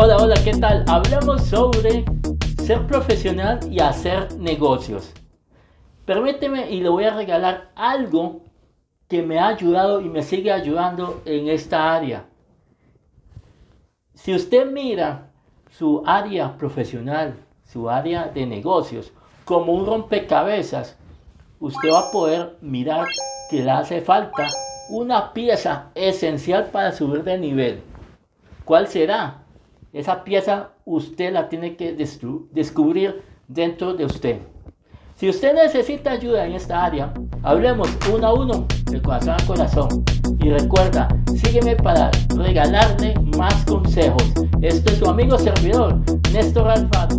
Hola, hola, ¿qué tal? Hablamos sobre ser profesional y hacer negocios. Permíteme y le voy a regalar algo que me ha ayudado y me sigue ayudando en esta área. Si usted mira su área profesional, su área de negocios, como un rompecabezas, usted va a poder mirar que le hace falta una pieza esencial para subir de nivel. ¿Cuál será? Esa pieza usted la tiene que descubrir dentro de usted. Si usted necesita ayuda en esta área, hablemos uno a uno, de corazón a corazón. Y recuerda, sígueme para regalarle más consejos. Este es su amigo servidor, Néstor Alfaro.